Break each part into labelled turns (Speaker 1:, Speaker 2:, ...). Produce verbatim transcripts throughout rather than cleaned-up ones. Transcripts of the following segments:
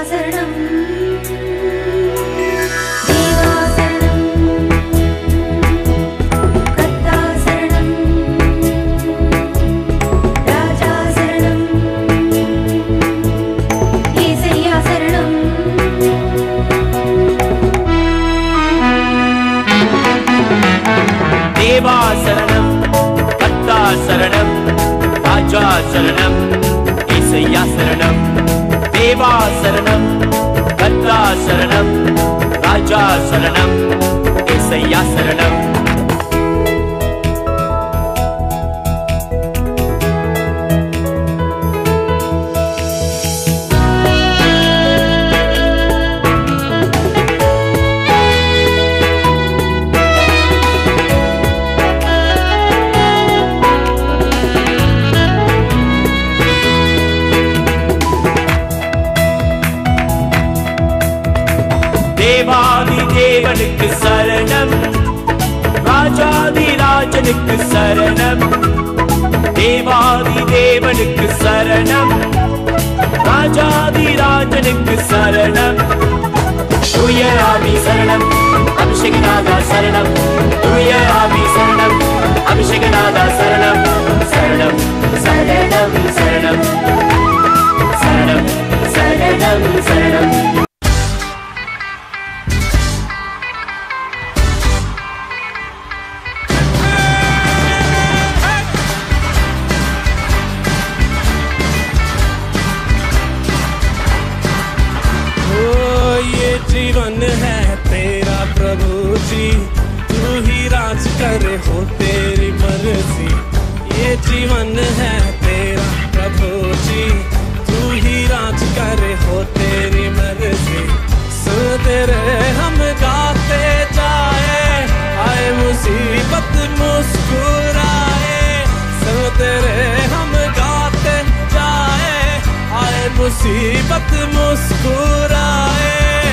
Speaker 1: Saranam, Deva Saranam, Kartha Saranam, Raja Saranam, Esaya Saranam.
Speaker 2: Deva Saranam, Kartha Saranam, Raja Saranam, Esaya Saranam. Deva Saranam, Kartha Saranam, Raja Saranam, Esaya Saranam. தேவாதி தேவனுக்கு சரணம், ராஜாதி ராஜனுக்கு சரணம். தேவாதி தேவனுக்கு சரணம், ராஜாதி ராஜனுக்கு சரணம். தூய ஆவி சரணம், அபிஷேகநாதா சரணம். தூய ஆவி சரணம், அபிஷேகநாதா சரணம். சரணம் சரணம் சரணம் சரணம் சரணம் சரணம்.
Speaker 3: जीवन है तेरा प्रभु जी, तू ही राज करे हो तेरी मर्जी. ये जीवन है तेरा प्रभु जी, तू ही राज करे हो तेरी मर्जी. सुन तेरे हम गाते जाए, आए मुसीबत मुस्कुराए. सुन तेरे हम गाते जाए, आए मुसीबत मुस्कुराए.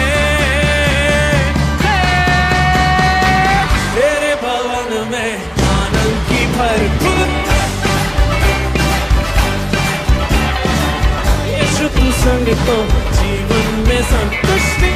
Speaker 3: संग तो जीवन में संतुष्टि,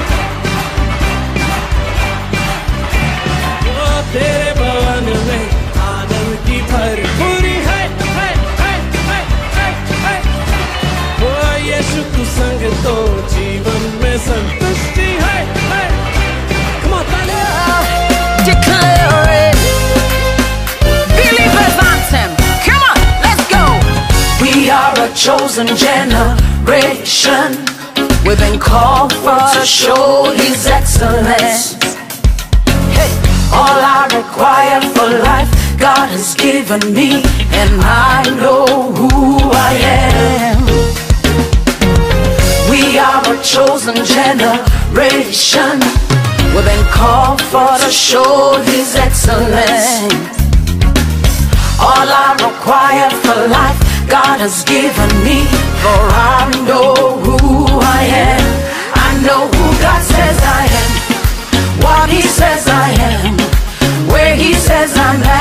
Speaker 3: वो तेरे भवन में आनंद की भरपूरी है, है, है, है, है, है. वो यीशु तू संग तो जीवन में संतुष्टि है, है. Come on, Daniel.
Speaker 4: Declare it. Believers anthem. Come on, let's go. We are a chosen generation. We've been called for to show His excellence. Hey, all I require for life, God has given me, and I know who I am. We are a chosen generation. We've been called for to show His excellence. All I require for life, God has given me, for I know who I am. I know who God says I am, what He says I am, where He says I'm